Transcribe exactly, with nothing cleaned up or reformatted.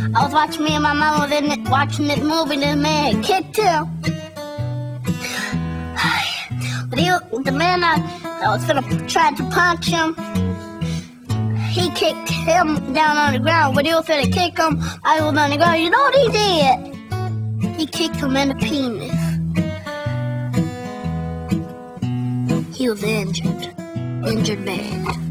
I was watching me and my mom was in it, watching this movie, and this man kicked him. But he, the man I, I was gonna try to punch him, he kicked him down on the ground. But he was gonna kick him, I was on the ground. You know what he did? He kicked him in the penis. He was injured, injured bad.